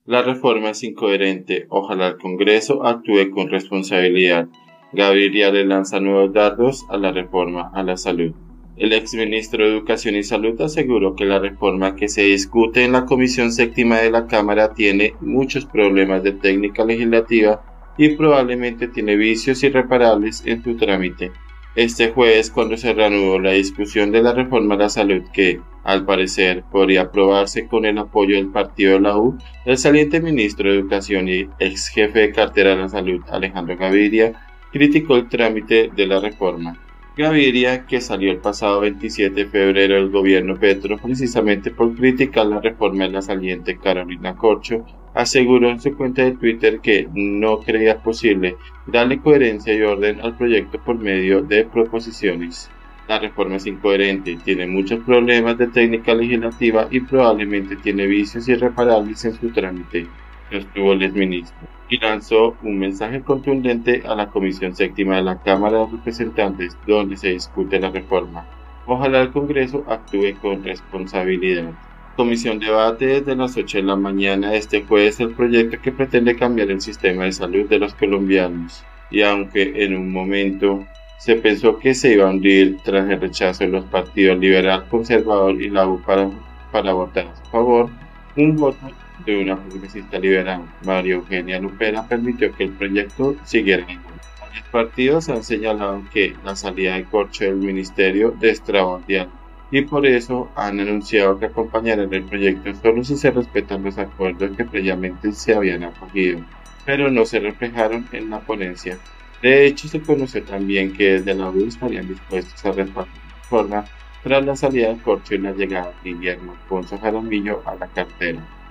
La reforma es incoherente. Ojalá el Congreso actúe con responsabilidad. Gaviria le lanza nuevos dardos a la reforma a la salud. El exministro de Educación y Salud aseguró que la reforma que se discute en la Comisión Séptima de la Cámara tiene muchos problemas de técnica legislativa y probablemente tiene vicios irreparables en su trámite. Este jueves, cuando se reanudó la discusión de la reforma a la salud que, al parecer, podría aprobarse con el apoyo del partido de la U, el saliente ministro de Educación y ex jefe de cartera de la Salud, Alejandro Gaviria, criticó el trámite de la reforma. Gaviria, que salió el pasado 27 de febrero del gobierno Petro precisamente por criticar la reforma de la saliente Carolina Corcho, aseguró en su cuenta de Twitter que no creía posible darle coherencia y orden al proyecto por medio de proposiciones. La reforma es incoherente, tiene muchos problemas de técnica legislativa y probablemente tiene vicios irreparables en su trámite, sostuvo el exministro, y lanzó un mensaje contundente a la Comisión Séptima de la Cámara de Representantes donde se discute la reforma. Ojalá el Congreso actúe con responsabilidad. La comisión debate desde las 8 de la mañana de este jueves el proyecto que pretende cambiar el sistema de salud de los colombianos, y aunque en un momento se pensó que se iba a hundir tras el rechazo de los partidos liberal, conservador y la U para votar a su favor, un voto de una progresista liberal, María Eugenia Lupera, permitió que el proyecto siguiera en curso. Los partidos han señalado que la salida de Corcho del ministerio destraba el diálogo y por eso han anunciado que acompañarán el proyecto solo si se respetan los acuerdos que previamente se habían acogido, pero no se reflejaron en la ponencia. De hecho, se conoció también que desde la U estarían dispuestos a respaldar la reforma tras la salida de Corcho y la llegada de Guillermo Alfonso Jaramillo a la cartera.